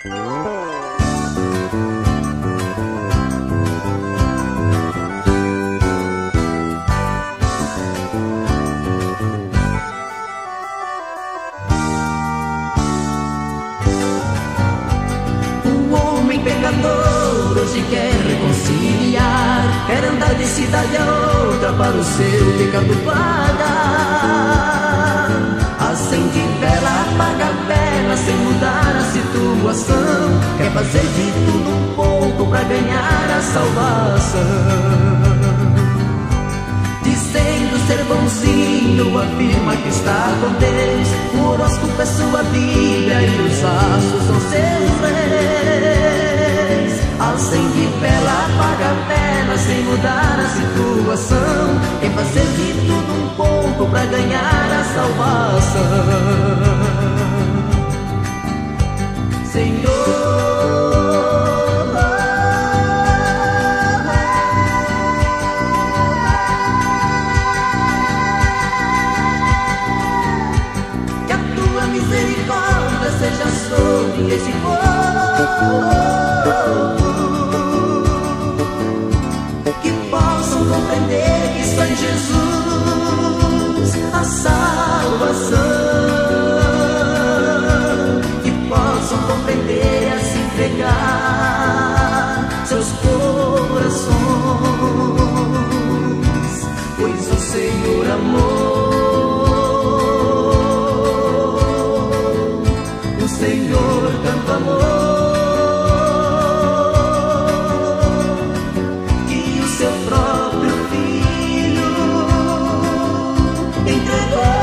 Pecador hoje quer reconciliar, quer andar de cidade a outra para o seu pecado pagar. Acende vela, apaga a vela sem mudar a situação, quer fazer de tudo um pouco para ganhar a salvação. Dizendo ser bonzinho, afirma que está com Deus, o horóscopo é sua Bíblia e os astros são seus reis. Acende vela, apaga a vela sem mudar a situação, quer fazer de tudo um pouco para ganhar a salvação. Senhor, misericórdia seja sobre esse povo, que possam compreender que só em Jesus a salvação, que possam compreender e a se entregar seus corações, pois o Senhor amou. Senhor, tanto amor que o seu próprio Filho entregou.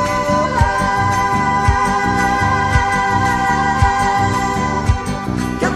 Que a